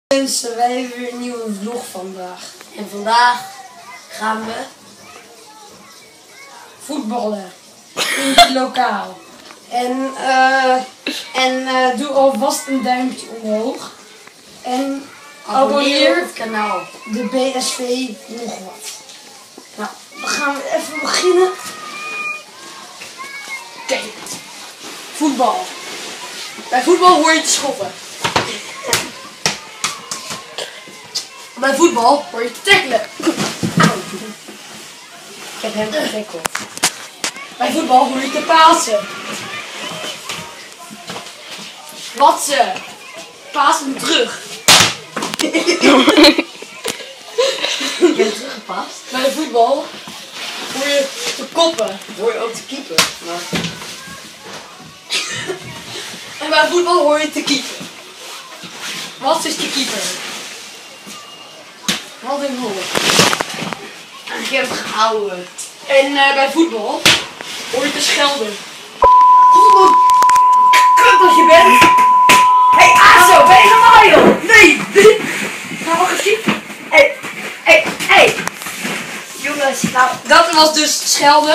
Mensen, wij hebben weer een nieuwe vlog vandaag. En vandaag gaan we voetballen in het lokaal. En doe alvast een duimpje omhoog. En abonneer op het kanaal. de BSV nog wat. Nou, dan gaan we even beginnen. Kijk, voetbal. Bij voetbal hoor je te schoppen. Bij voetbal hoor je te tackelen. Ik heb hem getackeld. Bij voetbal hoor je te pasen. Wat ze pasen hem terug. Ik ben teruggepast. Bij voetbal hoor je te koppen. Hoor je ook te keeper. Maar En bij voetbal hoor je te keeper. Wat is de keeper? Wat een hol. ik heb het gehouden. En bij voetbal hoor je te schelden. God, kut als je bent. Hé, Azo, ben je normaal joh? Nee. Ga wel gezien. Hé. Jongens, nou. Dat was dus schelden.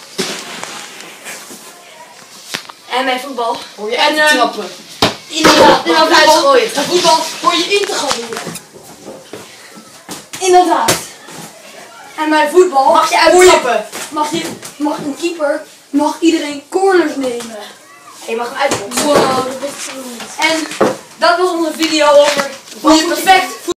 En bij voetbal Hoor je en, trappen. Inderdaad, Mag en bij uitgooien. voetbal hoor je in te gooien. Inderdaad. En bij voetbal Mag je hoor uittrappen. mag een keeper iedereen corners nemen. Je mag hem uittrappen. Wow, dat was zo goed. En dat was onze video over hoe je perfect